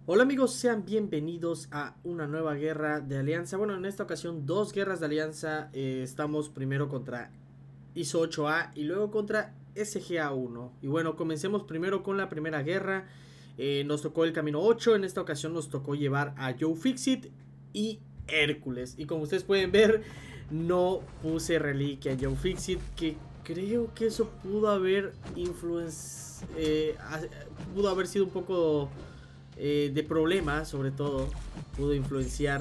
Hola amigos, sean bienvenidos a una nueva guerra de alianza. Bueno, en esta ocasión dos guerras de alianza. Estamos primero contra ISO 8A y luego contra SGA1. Y bueno, comencemos primero con la primera guerra. Nos tocó el camino 8. En esta ocasión nos tocó llevar a Joe Fixit y Hércules. Y como ustedes pueden ver, no puse reliquia a Joe Fixit, que creo que eso pudo haber pudo haber sido un poco de problemas, sobre todo pudo influenciar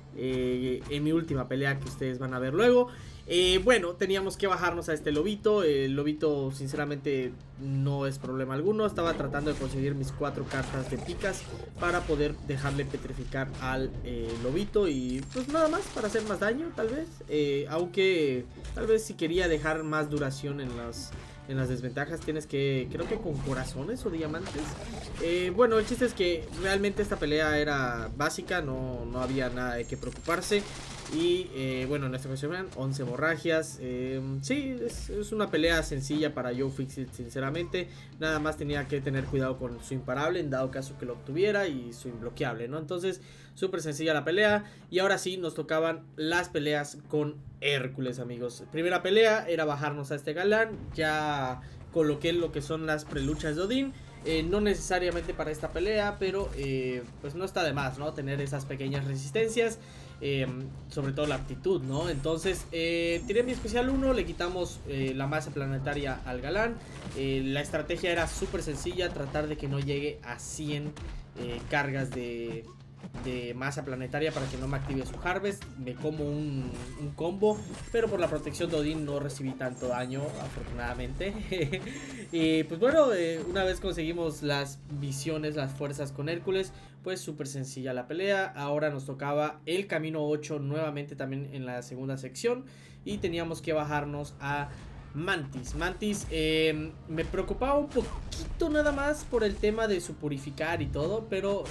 en mi última pelea que ustedes van a ver luego. Bueno, teníamos que bajarnos a este lobito. El lobito sinceramente no es problema alguno. Estaba tratando de conseguir mis 4 cartas de picas para poder dejarle petrificar al lobito. Y pues nada más para hacer más daño tal vez. Aunque tal vez si quería dejar más duración en las desventajas tienes que, creo que con corazones o diamantes. Bueno, el chiste es que realmente esta pelea era básica, no había nada de qué preocuparse. Y bueno, en esta ocasión vean, 11 hemorragias. Sí, es una pelea sencilla para Joe Fixit, sinceramente. Nada más tenía que tener cuidado con su imparable en dado caso que lo obtuviera, y su imbloqueable, ¿no? Entonces, súper sencilla la pelea. Y ahora sí, nos tocaban las peleas con Hércules, amigos. Primera pelea era bajarnos a este galán. Ya coloqué lo que son las preluchas de Odín. No necesariamente para esta pelea, pero pues no está de más, ¿no? Tener esas pequeñas resistencias. Sobre todo la aptitud, ¿no? Entonces tiré mi especial 1, le quitamos la masa planetaria al galán. La estrategia era súper sencilla, tratar de que no llegue a 100 cargas de masa planetaria para que no me active su Harvest. Me como un combo, pero por la protección de Odín no recibí tanto daño, afortunadamente. Y pues bueno, una vez conseguimos las visiones, las fuerzas con Hércules, pues súper sencilla la pelea. Ahora nos tocaba el camino 8 nuevamente también en la segunda sección, y teníamos que bajarnos a Mantis. Me preocupaba un poquito nada más por el tema de su purificar y todo, pero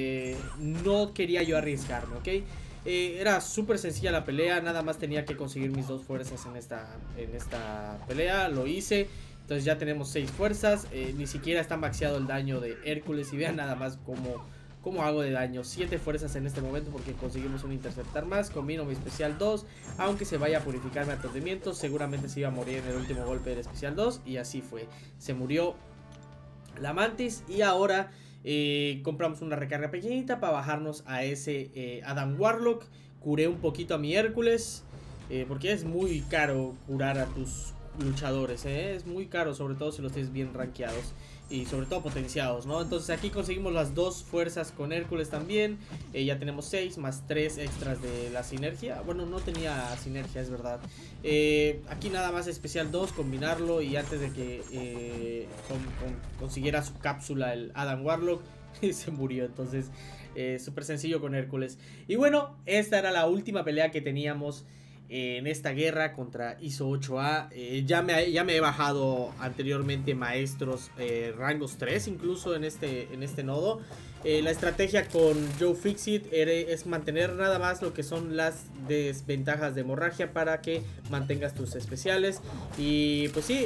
no quería yo arriesgarme, ¿ok? Era súper sencilla la pelea, nada más tenía que conseguir mis 2 fuerzas en esta pelea, lo hice. Entonces ya tenemos 6 fuerzas, ni siquiera está maxeado el daño de Hércules, y vean nada más cómo hago de daño. 7 fuerzas en este momento porque conseguimos un interceptar más. Combino mi especial 2, aunque se vaya a purificar mi aturdimiento, seguramente se iba a morir en el último golpe del especial 2, y así fue, se murió la Mantis. Y ahora compramos una recarga pequeñita para bajarnos a ese Adam Warlock. Curé un poquito a mi Hércules, porque es muy caro curar a tus luchadores, es muy caro, sobre todo si los tienes bien rankeados y sobre todo potenciados, ¿no? Entonces aquí conseguimos las 2 fuerzas con Hércules también. Ya tenemos 6 más 3 extras de la sinergia. Bueno, no tenía sinergia, es verdad. Aquí nada más especial 2, combinarlo, y antes de que consiguiera su cápsula el Adam Warlock se murió. Entonces súper sencillo con Hércules. Y bueno, esta era la última pelea que teníamos en esta guerra contra ISO 8A. Ya me he bajado anteriormente maestros rangos 3 incluso en este nodo. La estrategia con Joe Fixit es mantener nada más lo que son las desventajas de hemorragia para que mantengas tus especiales. Y pues sí,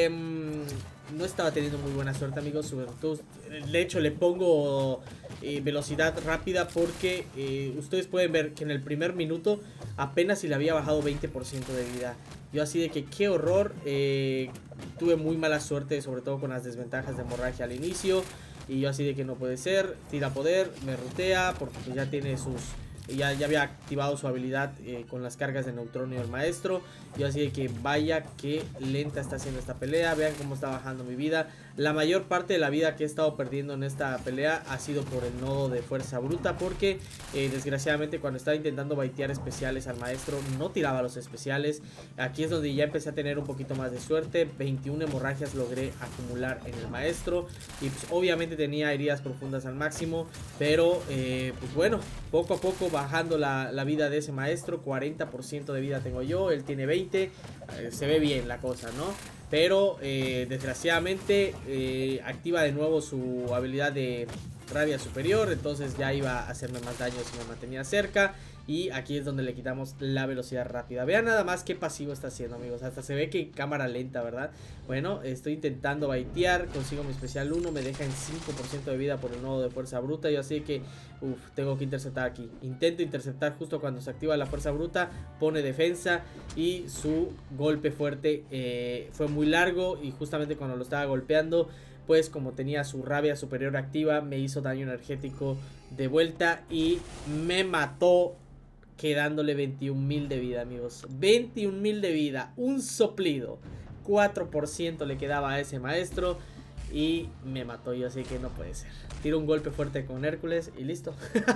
no estaba teniendo muy buena suerte, amigos. Sobre todo, de hecho le pongo velocidad rápida porque ustedes pueden ver que en el primer minuto apenas si le había bajado 20% de vida. Yo así de que qué horror. Tuve muy mala suerte, sobre todo con las desventajas de hemorragia al inicio. Y yo así de que no puede ser. Tira poder, me rutea porque pues ya tiene sus... Ya había activado su habilidad con las cargas de neutronio del maestro. Yo así de que vaya que lenta está haciendo esta pelea. Vean cómo está bajando mi vida. La mayor parte de la vida que he estado perdiendo en esta pelea ha sido por el nodo de fuerza bruta, porque desgraciadamente cuando estaba intentando baitear especiales al maestro no tiraba los especiales. Aquí es donde ya empecé a tener un poquito más de suerte. 21 hemorragias logré acumular en el maestro, y pues obviamente tenía heridas profundas al máximo. Pero pues bueno, poco a poco bajando la vida de ese maestro. 40% de vida tengo yo, él tiene 20. Se ve bien la cosa, ¿no? Pero desgraciadamente activa de nuevo su habilidad de rabia superior, entonces ya iba a hacerme más daño si me mantenía cerca. Y aquí es donde le quitamos la velocidad rápida. Vean nada más qué pasivo está haciendo, amigos. Hasta se ve que cámara lenta, ¿verdad? Bueno, estoy intentando baitear. Consigo mi especial 1. Me deja en 5% de vida por el nodo de fuerza bruta. Yo así que, tengo que interceptar aquí. Intento interceptar justo cuando se activa la fuerza bruta. Pone defensa. Y su golpe fuerte fue muy largo. Y justamente cuando lo estaba golpeando, pues como tenía su rabia superior activa, me hizo daño energético de vuelta. Y me mató, quedándole 21.000 de vida, amigos. 21.000 de vida. Un soplido. 4% le quedaba a ese maestro. Y me mató. Yo así que no puede ser. Tiro un golpe fuerte con Hércules y listo.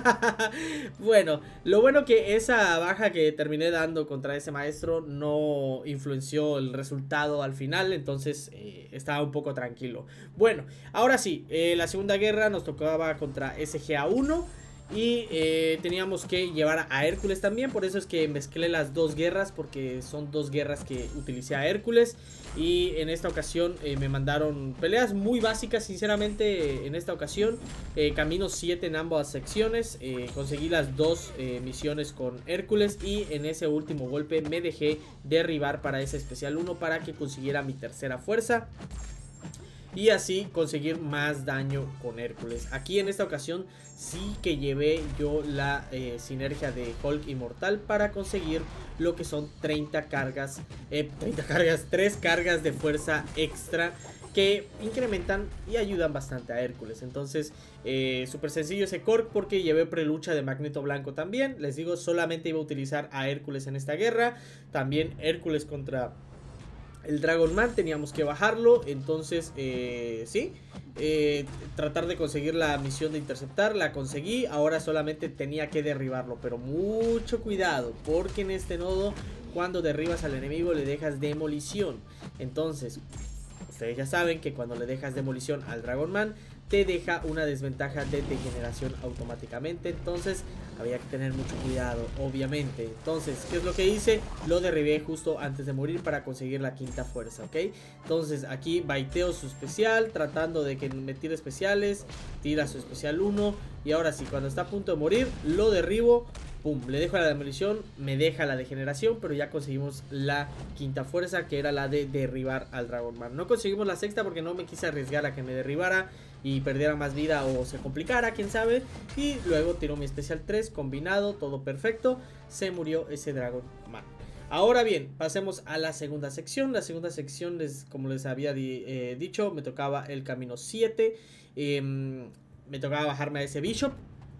Bueno, lo bueno que esa baja que terminé dando contra ese maestro no influenció el resultado al final. Entonces estaba un poco tranquilo. Bueno, ahora sí, la segunda guerra nos tocaba contra SGA1. Y teníamos que llevar a Hércules también. Por eso es que mezclé las dos guerras, porque son dos guerras que utilicé a Hércules. Y en esta ocasión me mandaron peleas muy básicas, sinceramente. En esta ocasión camino 7 en ambas secciones. Conseguí las dos misiones con Hércules. Y en ese último golpe me dejé derribar para ese especial 1, para que consiguiera mi tercera fuerza. Y así conseguir más daño con Hércules. Aquí en esta ocasión sí que llevé yo la sinergia de Hulk Inmortal para conseguir lo que son 30 cargas, 3 cargas de fuerza extra que incrementan y ayudan bastante a Hércules. Entonces súper sencillo ese Cork, porque llevé prelucha de Magneto Blanco también. Les digo, solamente iba a utilizar a Hércules en esta guerra. También Hércules contra el Dragon Man teníamos que bajarlo. Entonces sí, tratar de conseguir la misión de interceptar. La conseguí, ahora solamente tenía que derribarlo. Pero mucho cuidado, porque en este nodo, cuando derribas al enemigo, le dejas demolición. Entonces ustedes ya saben que cuando le dejas demolición al Dragon Man, te deja una desventaja de degeneración automáticamente. Entonces había que tener mucho cuidado, obviamente. Entonces, ¿qué es lo que hice? Lo derribé justo antes de morir para conseguir la quinta fuerza, ¿ok? Entonces aquí baiteo su especial, tratando de que me tire especiales. Tira su especial 1. Y ahora sí, cuando está a punto de morir, lo derribo. Pum, le dejo la demolición, me deja la degeneración, pero ya conseguimos la quinta fuerza, que era la de derribar al Dragon Man. No conseguimos la sexta porque no me quise arriesgar a que me derribara y perdiera más vida o se complicara, quién sabe. Y luego tiró mi especial 3 combinado, todo perfecto. Se murió ese Dragon Man. Ahora bien, pasemos a la segunda sección. La segunda sección, como les había dicho, me tocaba el camino 7. Me tocaba bajarme a ese Bishop.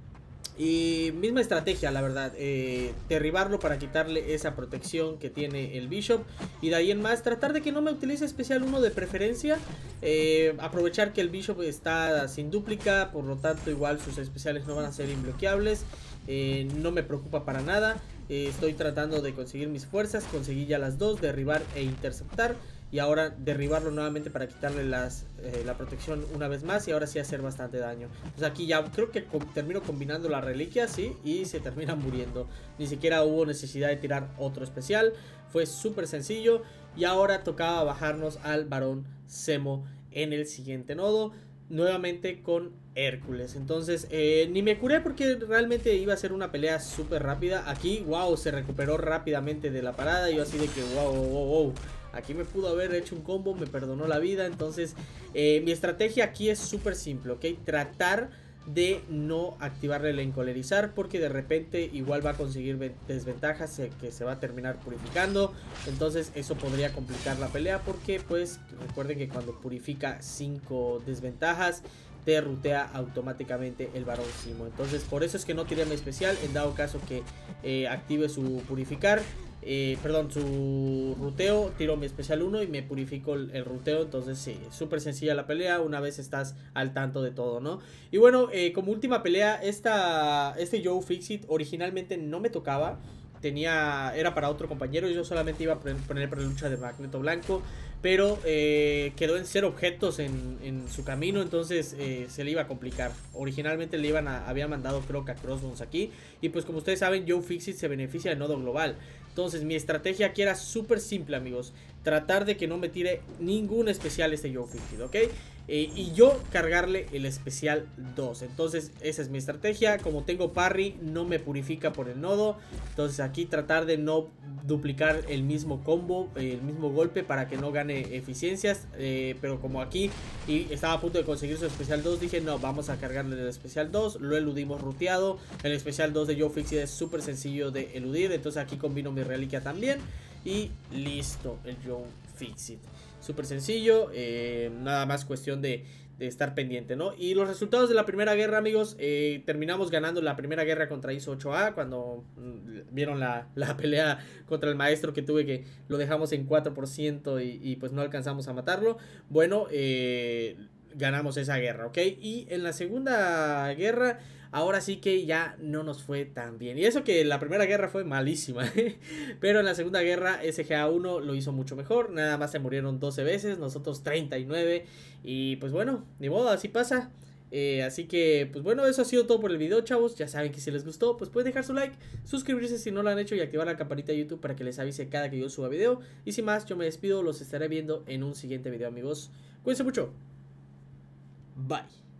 Y misma estrategia, la verdad, derribarlo para quitarle esa protección que tiene el Bishop. Y de ahí en más, tratar de que no me utilice especial 1 de preferencia. Aprovechar que el Bishop está sin dúplica, por lo tanto igual sus especiales no van a ser inbloqueables. No me preocupa para nada. Estoy tratando de conseguir mis fuerzas. Conseguí ya las dos, derribar e interceptar. Y ahora derribarlo nuevamente para quitarle la protección una vez más. Y ahora sí hacer bastante daño. Pues aquí ya creo que termino combinando la reliquia, sí. Y se termina muriendo. Ni siquiera hubo necesidad de tirar otro especial. Fue súper sencillo. Y ahora tocaba bajarnos al Barón Zemo en el siguiente nodo. Nuevamente con Hércules. Entonces ni me curé porque realmente iba a ser una pelea súper rápida. Aquí, wow, se recuperó rápidamente de la parada. Yo así de que wow. Aquí me pudo haber hecho un combo, me perdonó la vida. Entonces mi estrategia aquí es súper simple, ¿ok? Tratar de no activarle el encolerizar, porque de repente igual va a conseguir desventajas que se va a terminar purificando. Entonces eso podría complicar la pelea, porque pues recuerden que cuando purifica 5 desventajas te rutea automáticamente el Barón Zemo. Entonces por eso es que no tiré mi especial, en dado caso que active su purificar. Su ruteo, tiro mi especial 1 y me purifico el ruteo. Entonces sí, súper sencilla la pelea una vez estás al tanto de todo, ¿no? Y bueno, como última pelea, este Joe Fixit originalmente no me tocaba. Era para otro compañero. Yo solamente iba a poner prelucha de Magneto Blanco, pero quedó en 0 objetos en su camino. Entonces se le iba a complicar. Originalmente había mandado creo que a Crossbones aquí. Y pues como ustedes saben, Joe Fixit se beneficia del nodo global. Entonces mi estrategia aquí era súper simple, amigos. Tratar de que no me tire ningún especial este Joe Fixit, ¿ok? y yo cargarle el especial 2. Entonces esa es mi estrategia. Como tengo parry, no me purifica por el nodo. Entonces aquí tratar de no duplicar el mismo combo, el mismo golpe, para que no gane eficiencias. Pero como aquí y estaba a punto de conseguir su especial 2, dije no, vamos a cargarle el especial 2. Lo eludimos ruteado. El especial 2 de Joe Fixit es súper sencillo de eludir. Entonces aquí combino mi reliquia también. Y listo, el Joe Fixit. Súper sencillo, nada más cuestión de estar pendiente, ¿no? Y los resultados de la primera guerra, amigos, terminamos ganando la primera guerra contra ISO 8A. Cuando vieron la pelea contra el maestro que tuve, que lo dejamos en 4% y pues no alcanzamos a matarlo. Bueno, ganamos esa guerra, ¿ok? Y en la segunda guerra, ahora sí que ya no nos fue tan bien. Y eso que la primera guerra fue malísima, ¿eh? Pero en la segunda guerra SGA1 lo hizo mucho mejor. Nada más se murieron 12 veces, nosotros 39. Y pues bueno, ni modo, así pasa. Así que pues bueno, eso ha sido todo por el video, chavos. Ya saben que si les gustó, pues pueden dejar su like, suscribirse si no lo han hecho y activar la campanita de YouTube para que les avise cada que yo suba video. Y sin más, yo me despido, los estaré viendo en un siguiente video, amigos. Cuídense mucho. Bye.